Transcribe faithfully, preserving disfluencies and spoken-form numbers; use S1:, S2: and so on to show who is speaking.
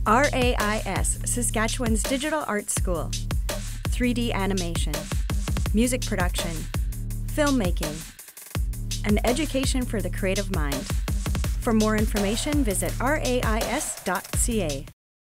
S1: RAIS, Saskatchewan's Digital Arts School. three D animation, music production, filmmaking, an education for the creative mind. For more information, visit rais dot c a.